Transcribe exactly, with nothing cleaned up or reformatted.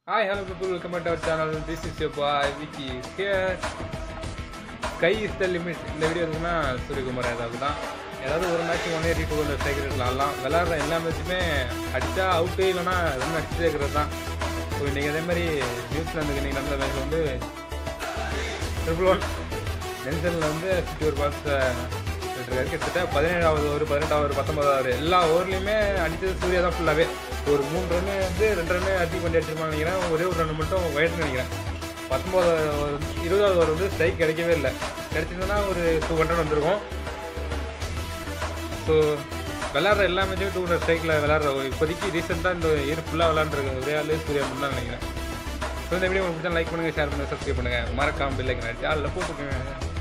Hi, hello people, welcome back to our channel. This is your boy Vicky here. Sky is the limit. இந்த video இருக்குன்னா Suryakumar yadav தான். ஏதாவது ஒரு match one eighty two hundred strike ரேட்டில் ஆடலாம். விளாட்ற எல்லா மேட்சுமே அடித்தா அவுட்டே இல்லைனா ரன் அடிச்சுட்டே இருக்கிறது தான். ஸோ இன்றைக்கி அதே மாதிரி நியூசிலாந்துக்கு இன்றைக்கி நடந்த மேட்ச் வந்து ட்ரிபிள் ஒன் நெல்சனில் வந்து ஃபிஃப்டி ஒரு பால்ஸ் இருக்காரு. கிட்டத்தட்ட பதினேழாவது ஓவர் பதினெட்டாவது பத்தொன்பதாவது எல்லா ஓவர்லேயுமே அடித்தது சூர்யா தான் ஃபுல்லாகவே. ஒரு மூணு ரன்னு வந்து ரெண்டு ரன்னு அடிச்சு பண்ணி அடிச்சிருப்பான்னு நினைக்கிறேன். ஒரே ஒரு ரன் மட்டும் ஒயிட்னு நினைக்கிறேன். பத்தொம்போதாவது இருபதாவது ஓவர் வந்து ஸ்ட்ரைக் கிடைக்கவே இல்லை. கிடைச்சிருந்தோன்னா ஒரு டூ ஹண்ட்ரட் வந்துருக்கும். ஸோ விளாட்ற எல்லா மேட்சுமே டூ ஹண்ட்ரட் ஸ்ட்ரைக்கில் விளாட்ற இப்போதைக்கு ரீசெண்டாக இந்த இயர் ஃபுல்லாக விளாண்டுருக்க ஒரே ஆள் சூர்யா மட்டும் தான் நினைக்கிறேன். ஸோ இந்த வீடியோ உங்களுக்கு பிடிச்சா லைக் பண்ணுங்கள், ஷேர் பண்ணுங்கள், சப்ஸ்கிரைப் பண்ணுங்கள், மறக்காமல் பெல் ஐக்கன் அடிச்சு அதில் போட்டுக்கோங்க.